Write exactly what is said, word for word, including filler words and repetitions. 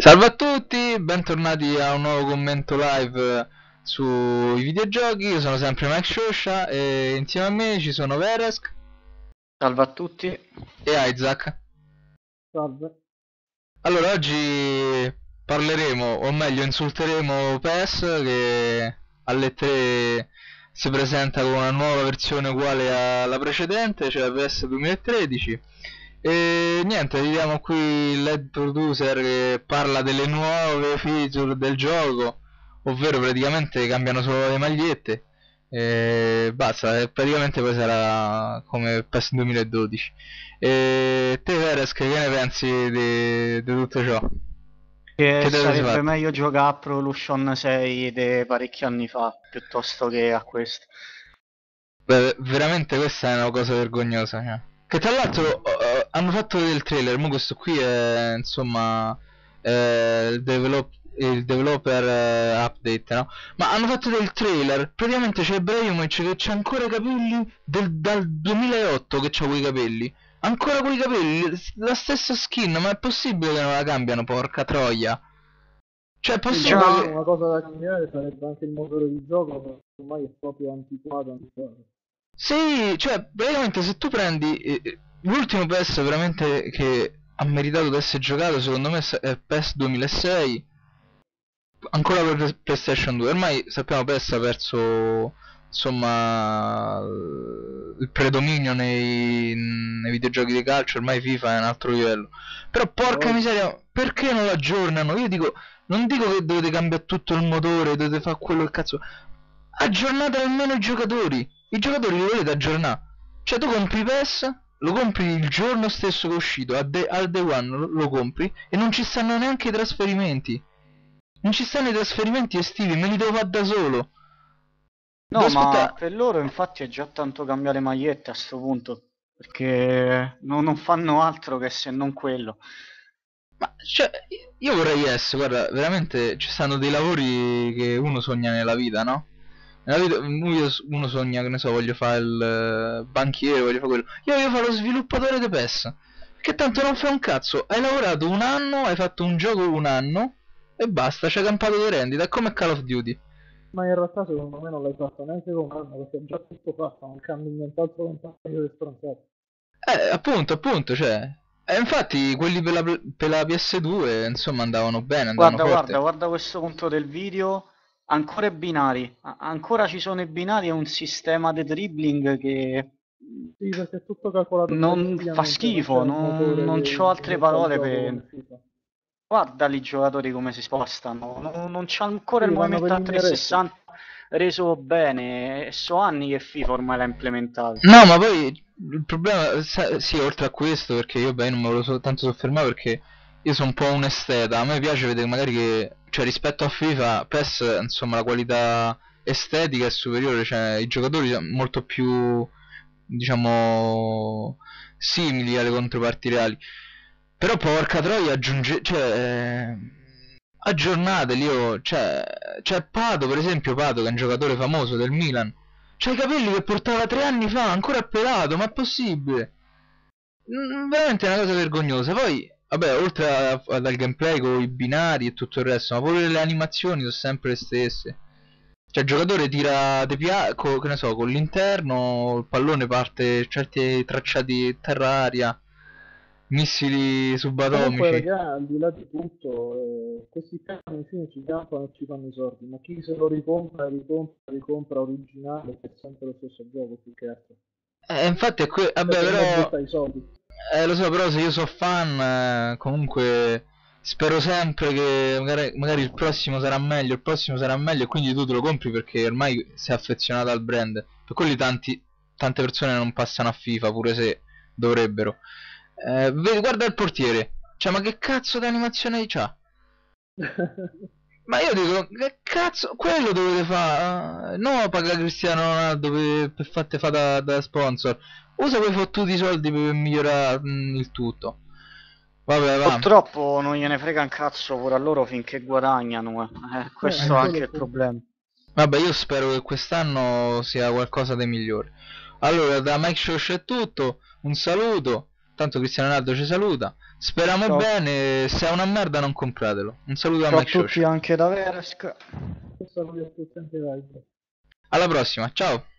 Salve a tutti, bentornati a un nuovo commento live sui videogiochi. Io sono sempre Mike Shosha e insieme a me ci sono Veresk Salve a tutti. e Isaac. Salve. Allora, oggi parleremo, o meglio insulteremo P E S che alle tre si presenta con una nuova versione uguale alla precedente, cioè P E S duemilatredici. E niente, vediamo qui il lead producer che parla delle nuove feature del gioco, ovvero praticamente cambiano solo le magliette e basta, e praticamente poi sarà come P E S duemiladodici. E te Veres, che ne pensi di, di tutto ciò? Che Che te ne sei sarebbe fatto? meglio giocare a Pro Evolution sei di parecchi anni fa piuttosto che a questo. Beh, veramente questa è una cosa vergognosa, cioè. Che tra l'altro eh, hanno fatto vedere il trailer, mo questo qui è insomma eh, il, develop- il developer eh, update, no? Ma hanno fatto vedere il trailer, praticamente c'è Ibrahimovic che c'ha ancora i capelli del- dal duemilaotto che c'ha quei capelli. Ancora quei capelli, la stessa skin, ma è possibile che non la cambiano, porca troia? Cioè è Sì, possibile Già, che... una cosa da cambiare sarebbe anche il motore di gioco, che ormai è proprio antiquato, antiquato. Sì, cioè, praticamente se tu prendi eh, eh, l'ultimo P E S veramente che ha meritato di essere giocato, secondo me è P E S duemilasei, ancora per PlayStation due. Ormai sappiamo P E S ha perso, insomma, il predominio nei, nei videogiochi di calcio, ormai FIFA è un altro livello. Però porca Poi, miseria, perché non lo aggiornano? Io dico, non dico che dovete cambiare tutto il motore, dovete fare quello che cazzo. Aggiornate almeno i giocatori. I giocatori li volete aggiornare. Cioè tu compri P E S, lo compri il giorno stesso che è uscito, a de- al day one lo, lo compri e non ci stanno neanche i trasferimenti. Non ci stanno i trasferimenti estivi, me li devo fare da solo. Devo no, ma aspettare. per loro infatti è già tanto cambiare magliette a sto punto, perché non, non fanno altro che se non quello. Ma cioè, io vorrei essere, guarda, veramente ci stanno dei lavori che uno sogna nella vita, no? Nella vita uno uno sogna, che ne so, voglio fare il eh, banchiere, voglio fare quello. Io voglio fare lo sviluppatore di P E S. Che tanto non fai un cazzo. Hai lavorato un anno, hai fatto un gioco un anno e basta, c'hai campato di rendita. È come Call of Duty. ma in realtà secondo me non l'hai fatto neanche con un anno, perché è già tutto fatto, non cambi nient'altro che un paio di stronzate. Eh, appunto, appunto, cioè. E infatti quelli per la, per la P S due, insomma, andavano bene, andavano Guarda, guarda, forte. guarda questo punto del video, ancora i binari, a- ancora ci sono i binari e un sistema di dribbling che Sì, perché è tutto calcolato non fa precisamente, non c'è schifo, un non, motore non che c'ho altre inventa il parole gioco per... come FIFA. Guarda lì i giocatori come si spostano, non, non c'è ancora il Sì, vanno per movimento a linee rette. trecentosessanta reso bene, e so anni che FIFA ormai l'ha implementato. No, ma poi il problema, sa- sì, oltre a questo, perché io beh, non me lo so tanto soffermare perché io sono un po' un esteta, a me piace vedere magari che, cioè rispetto a FIFA, P E S, insomma, la qualità estetica è superiore, cioè i giocatori sono molto più, diciamo, simili alle controparti reali. Però porca troia aggiunge, cioè, eh, aggiornateli, oh, cioè, c'è Pato, per esempio, Pato che è un giocatore famoso del Milan. C'ha i capelli che portava tre anni fa, ancora pelato, ma è possibile? Mm, veramente è una cosa vergognosa. Poi, vabbè, oltre a- a- dal gameplay con i binari e tutto il resto, ma pure le animazioni sono sempre le stesse. Cioè il giocatore tira de pia- co- che ne so, con l'interno, il pallone parte certi tracciati terra-aria, missili Comunque, subatomici. raga, al di là di tutto, eh, questi cani alla fine ci campano e ci fanno i soldi, ma chi se lo ricompra, ricompra, ricompra originale, è sempre lo stesso gioco, più che altro. Eh, infatti è que- Cioè, vabbè, per me però butta i soldi. eh, lo so, però se io so fan, eh, comunque spero sempre che magari, magari il prossimo sarà meglio, il prossimo sarà meglio e quindi tu te lo compri perché ormai sei affezionato al brand. Per quelli tanti, tante persone non passano a FIFA, pure se dovrebbero. Eh, vedi, guarda il portiere. Cioè, ma che cazzo di animazione c'ha? Ma io dico, che cazzo, quello dovete fare, no paga Cristiano Ronaldo per, per fatte fa da, da sponsor, usa quei fottuti soldi per migliorare mm, il tutto. Vabbè, va. Purtroppo non gliene frega un cazzo pure a loro finché guadagnano, eh. Eh, questo è Eh, quello anche il appunto. problema. Vabbè, io spero che quest'anno sia qualcosa di migliore. Allora, da Mike Shosh è tutto, un saluto Tanto Cristiano Ronaldo ci saluta. Speriamo Ciao. bene. Se è una merda non compratelo. Un saluto a Ciao a Mike tutti Social. anche da Veresk. Questo lo sempre live. Alla prossima, ciao.